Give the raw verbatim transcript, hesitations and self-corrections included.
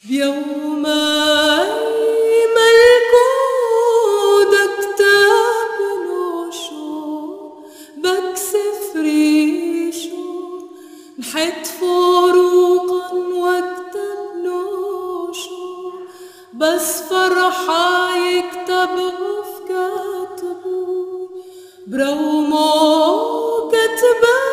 بيومي ملكود كتاب نوشو بكسف ريشو نحت فروقا واكتب نوشو بس فرحة يكتبه في كاتبو برومو كتبه